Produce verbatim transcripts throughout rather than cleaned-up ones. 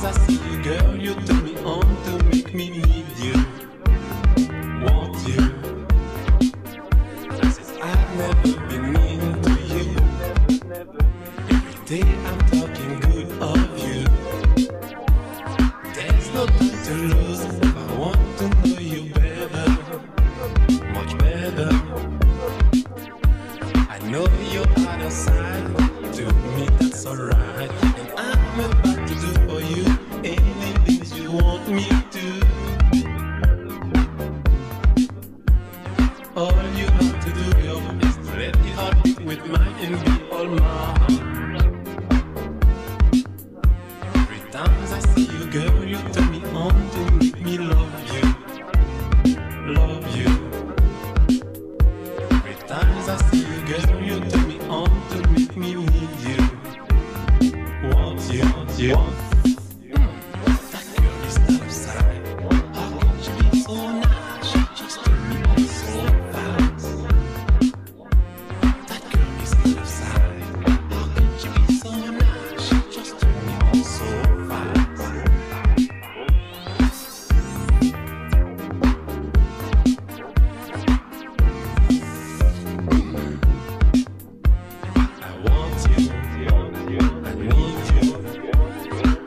I see you, girl, you turn me on to make me need you, want you. I've never been mean to you. Every day I'm talking good of you. There's no time to lose if I want to know you better, much better. I know you're out of sight. To me that's alright. And I'm about to do for you anything you want me to. All you have to do, yo, is to let your heart beat with mine and be all mine. Every time I see you, girl, you turn me on to make me love you, love you. Every time I see you, girl, you turn me on to make me need you, want you, want you. Want. That girl is not upside. How can she be so nice? She just turn me on so fast. That girl is not upside. How can she be so nice? She just turn me on so fast. I want you, I need you.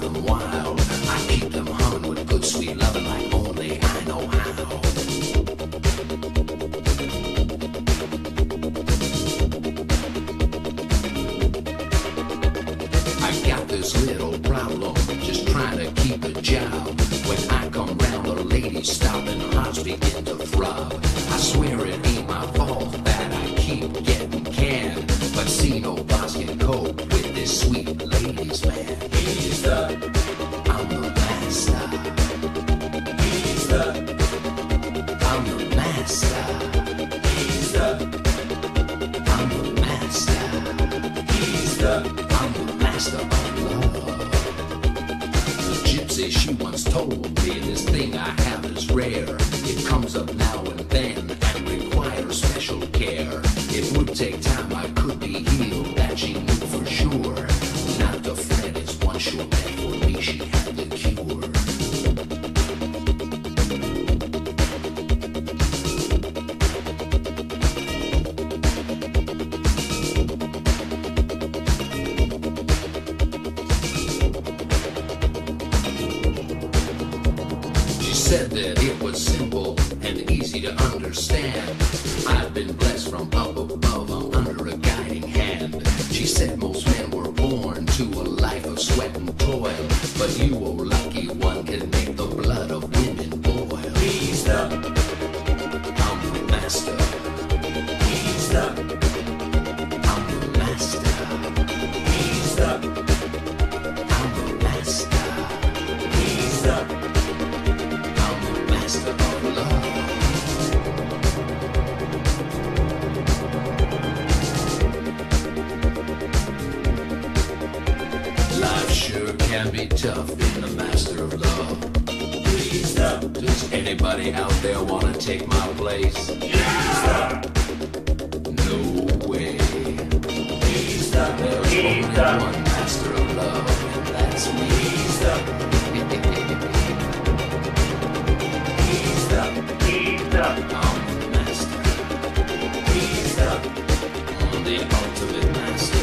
them wild. I keep them humming with good sweet loving like only I know how. I got this little problem, just trying to keep a job. When I come round, the ladies stop and hearts begin to throb. I swear it ain't my fault that I keep getting canned, but see no boss can cope with this sweet ladies man. He's the, I'm the master. He's the, I'm the master. He's the, I'm the master. He's the, I'm the master of love. The gypsy, she once told me this thing I have is rare. It comes up now and then and requires special care. It would take time, I could be healed, that she knew for sure. Not to fret is one sure bet, for me she had the cure. She said that it was simple and easy to understand. I've been blessed from up above, I'm under a guiding hand. She said most men were born to a life of sweat and toil, but you, oh lucky one, can make the blood of women boil. He's the, I'm the master. He's the, I'm the master. He's the, I'm the master. He's the, I'm the master of love. Life sure can be tough being the master of love. Please stop. Does anybody out there want to take my place? Yeah! No way. Please stop. There's only one master of love, and that's me. Please stop. Please stop. Please stop. I'm the master. Please stop. I'm the ultimate master.